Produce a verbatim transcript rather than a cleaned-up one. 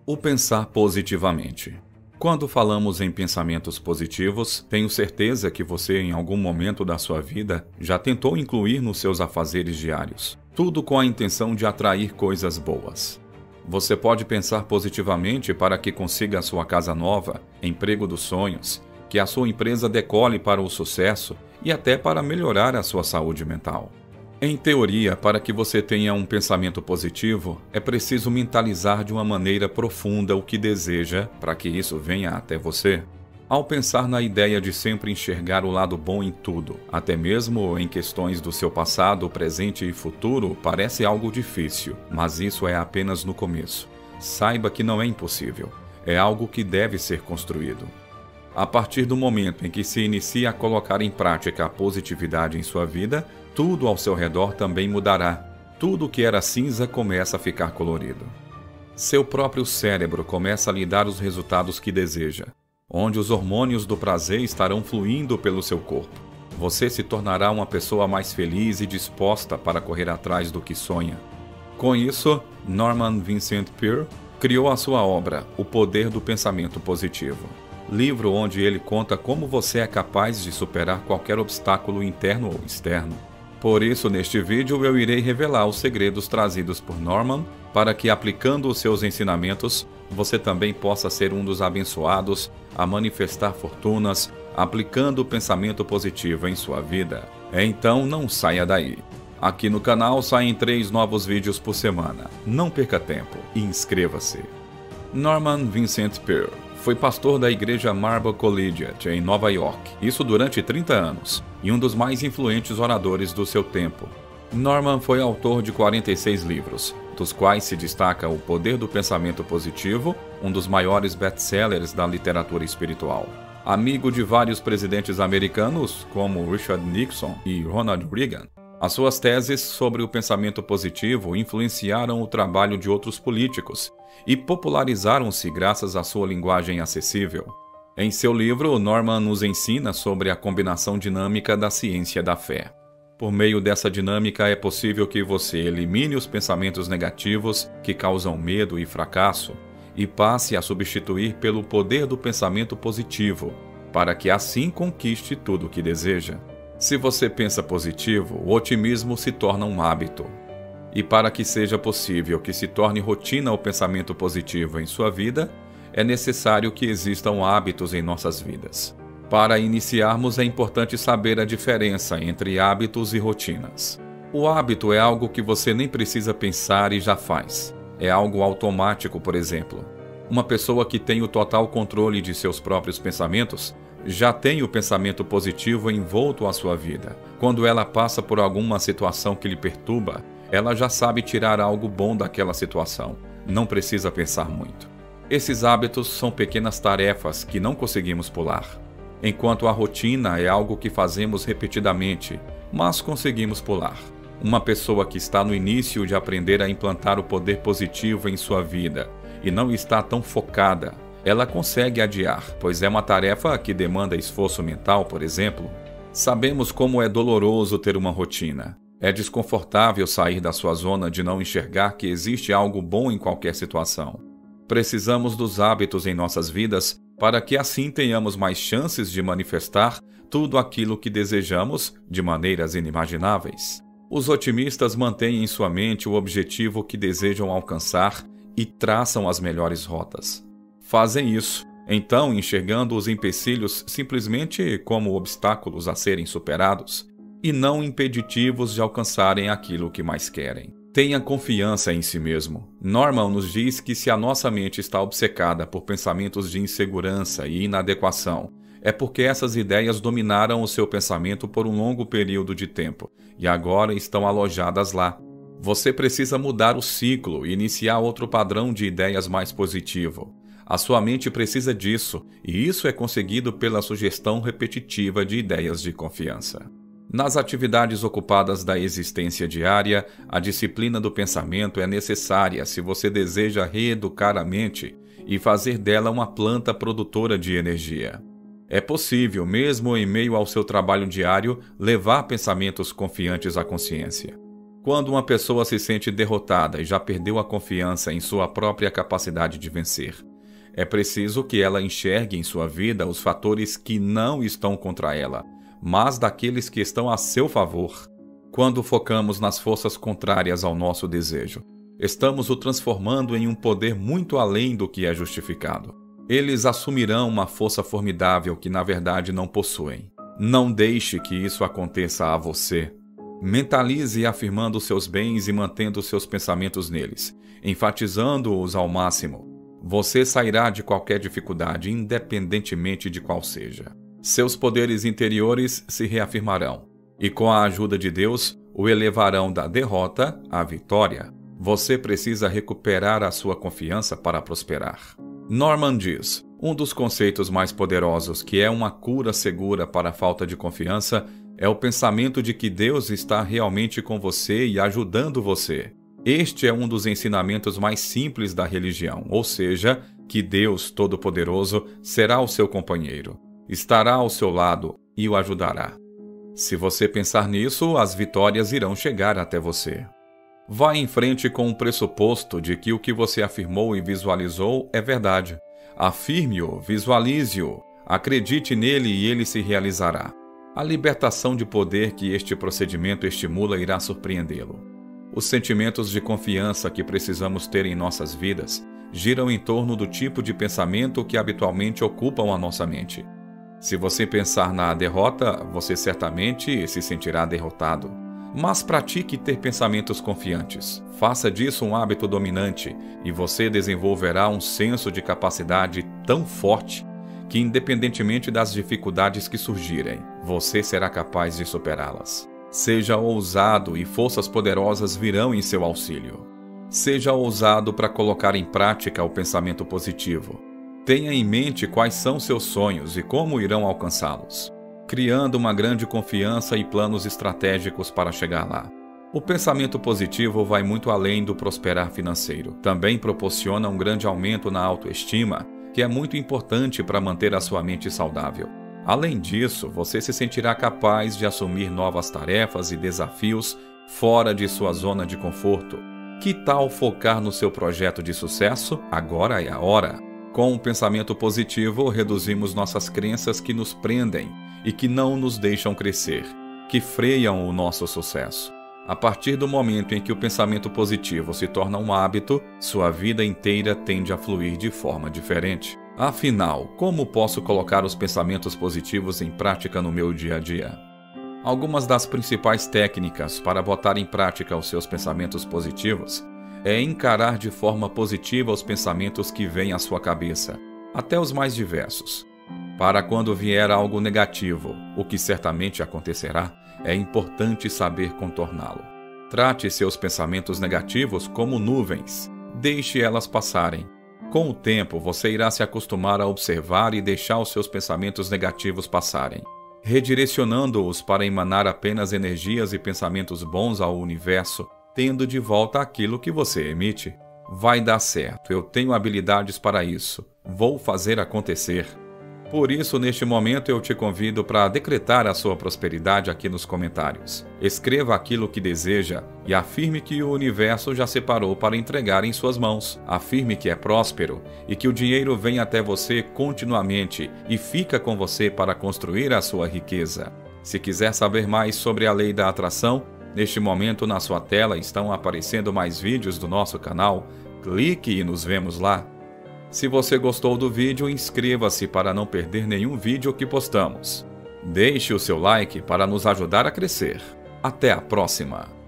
O pensar positivamente. Quando falamos em pensamentos positivos, tenho certeza que você, em algum momento da sua vida, já tentou incluir nos seus afazeres diários, tudo com a intenção de atrair coisas boas. Você pode pensar positivamente para que consiga a sua casa nova, emprego dos sonhos, que a sua empresa decole para o sucesso e até para melhorar a sua saúde mental. Em teoria, para que você tenha um pensamento positivo, é preciso mentalizar de uma maneira profunda o que deseja para que isso venha até você. Ao pensar na ideia de sempre enxergar o lado bom em tudo, até mesmo em questões do seu passado, presente e futuro, parece algo difícil, mas isso é apenas no começo. Saiba que não é impossível, é algo que deve ser construído. A partir do momento em que se inicia a colocar em prática a positividade em sua vida, tudo ao seu redor também mudará. Tudo que era cinza começa a ficar colorido. Seu próprio cérebro começa a lhe dar os resultados que deseja, onde os hormônios do prazer estarão fluindo pelo seu corpo. Você se tornará uma pessoa mais feliz e disposta para correr atrás do que sonha. Com isso, Norman Vincent Peale criou a sua obra, O Poder do Pensamento Positivo. Livro onde ele conta como você é capaz de superar qualquer obstáculo interno ou externo. Por isso, neste vídeo eu irei revelar os segredos trazidos por Norman para que, aplicando os seus ensinamentos, você também possa ser um dos abençoados a manifestar fortunas, aplicando o pensamento positivo em sua vida. Então não saia daí. Aqui no canal saem três novos vídeos por semana. Não perca tempo e inscreva-se. Norman Vincent Peale foi pastor da igreja Marble Collegiate, em Nova York, isso durante trinta anos, e um dos mais influentes oradores do seu tempo. Norman foi autor de quarenta e seis livros, dos quais se destaca O Poder do Pensamento Positivo, um dos maiores best-sellers da literatura espiritual. Amigo de vários presidentes americanos, como Richard Nixon e Ronald Reagan, as suas teses sobre o pensamento positivo influenciaram o trabalho de outros políticos e popularizaram-se graças à sua linguagem acessível. Em seu livro, Norman nos ensina sobre a combinação dinâmica da ciência e da fé. Por meio dessa dinâmica, é possível que você elimine os pensamentos negativos que causam medo e fracasso e passe a substituir pelo poder do pensamento positivo, para que assim conquiste tudo o que deseja. Se você pensa positivo, o otimismo se torna um hábito. E para que seja possível que se torne rotina o pensamento positivo em sua vida, é necessário que existam hábitos em nossas vidas. Para iniciarmos, é importante saber a diferença entre hábitos e rotinas. O hábito é algo que você nem precisa pensar e já faz. É algo automático, por exemplo. Uma pessoa que tem o total controle de seus próprios pensamentos já tem o pensamento positivo envolto à sua vida. Quando ela passa por alguma situação que lhe perturba, ela já sabe tirar algo bom daquela situação. Não precisa pensar muito. Esses hábitos são pequenas tarefas que não conseguimos pular. Enquanto a rotina é algo que fazemos repetidamente, mas conseguimos pular. Uma pessoa que está no início de aprender a implantar o poder positivo em sua vida e não está tão focada, ela consegue adiar, pois é uma tarefa que demanda esforço mental, por exemplo. Sabemos como é doloroso ter uma rotina. É desconfortável sair da sua zona de não enxergar que existe algo bom em qualquer situação. Precisamos dos hábitos em nossas vidas para que assim tenhamos mais chances de manifestar tudo aquilo que desejamos de maneiras inimagináveis. Os otimistas mantêm em sua mente o objetivo que desejam alcançar e traçam as melhores rotas. Fazem isso, então, enxergando os empecilhos simplesmente como obstáculos a serem superados e não impeditivos de alcançarem aquilo que mais querem. Tenha confiança em si mesmo. Norman nos diz que se a nossa mente está obcecada por pensamentos de insegurança e inadequação, é porque essas ideias dominaram o seu pensamento por um longo período de tempo e agora estão alojadas lá. Você precisa mudar o ciclo e iniciar outro padrão de ideias mais positivo. A sua mente precisa disso, e isso é conseguido pela sugestão repetitiva de ideias de confiança. Nas atividades ocupadas da existência diária, a disciplina do pensamento é necessária se você deseja reeducar a mente e fazer dela uma planta produtora de energia. É possível, mesmo em meio ao seu trabalho diário, levar pensamentos confiantes à consciência. Quando uma pessoa se sente derrotada e já perdeu a confiança em sua própria capacidade de vencer, é preciso que ela enxergue em sua vida os fatores que não estão contra ela, mas daqueles que estão a seu favor. Quando focamos nas forças contrárias ao nosso desejo, estamos o transformando em um poder muito além do que é justificado. Eles assumirão uma força formidável que na verdade não possuem. Não deixe que isso aconteça a você. Mentalize afirmando seus bens e mantendo seus pensamentos neles, enfatizando-os ao máximo. Você sairá de qualquer dificuldade, independentemente de qual seja. Seus poderes interiores se reafirmarão, e com a ajuda de Deus, o elevarão da derrota à vitória. Você precisa recuperar a sua confiança para prosperar. Norman diz, um dos conceitos mais poderosos que é uma cura segura para a falta de confiança é o pensamento de que Deus está realmente com você e ajudando você. Este é um dos ensinamentos mais simples da religião, ou seja, que Deus Todo-Poderoso será o seu companheiro, estará ao seu lado e o ajudará. Se você pensar nisso, as vitórias irão chegar até você. Vá em frente com o pressuposto de que o que você afirmou e visualizou é verdade. Afirme-o, visualize-o, acredite nele e ele se realizará. A libertação de poder que este procedimento estimula irá surpreendê-lo. Os sentimentos de confiança que precisamos ter em nossas vidas giram em torno do tipo de pensamento que habitualmente ocupam a nossa mente. Se você pensar na derrota, você certamente se sentirá derrotado. Mas pratique ter pensamentos confiantes. Faça disso um hábito dominante e você desenvolverá um senso de capacidade tão forte que, independentemente das dificuldades que surgirem, você será capaz de superá-las. Seja ousado e forças poderosas virão em seu auxílio. Seja ousado para colocar em prática o pensamento positivo. Tenha em mente quais são seus sonhos e como irão alcançá-los, criando uma grande confiança e planos estratégicos para chegar lá. O pensamento positivo vai muito além do prosperar financeiro. Também proporciona um grande aumento na autoestima, que é muito importante para manter a sua mente saudável. Além disso, você se sentirá capaz de assumir novas tarefas e desafios fora de sua zona de conforto. Que tal focar no seu projeto de sucesso? Agora é a hora. Com um pensamento positivo, reduzimos nossas crenças que nos prendem e que não nos deixam crescer, que freiam o nosso sucesso. A partir do momento em que o pensamento positivo se torna um hábito, sua vida inteira tende a fluir de forma diferente. Afinal, como posso colocar os pensamentos positivos em prática no meu dia a dia? Algumas das principais técnicas para botar em prática os seus pensamentos positivos é encarar de forma positiva os pensamentos que vêm à sua cabeça, até os mais diversos. Para quando vier algo negativo, o que certamente acontecerá, é importante saber contorná-lo. Trate seus pensamentos negativos como nuvens. Deixe elas passarem. Com o tempo, você irá se acostumar a observar e deixar os seus pensamentos negativos passarem, redirecionando-os para emanar apenas energias e pensamentos bons ao universo, tendo de volta aquilo que você emite. Vai dar certo, eu tenho habilidades para isso, vou fazer acontecer. Por isso, neste momento, eu te convido para decretar a sua prosperidade aqui nos comentários. Escreva aquilo que deseja e afirme que o universo já separou para entregar em suas mãos. Afirme que é próspero e que o dinheiro vem até você continuamente e fica com você para construir a sua riqueza. Se quiser saber mais sobre a lei da atração, neste momento na sua tela estão aparecendo mais vídeos do nosso canal. Clique e nos vemos lá. Se você gostou do vídeo, inscreva-se para não perder nenhum vídeo que postamos. Deixe o seu like para nos ajudar a crescer. Até a próxima!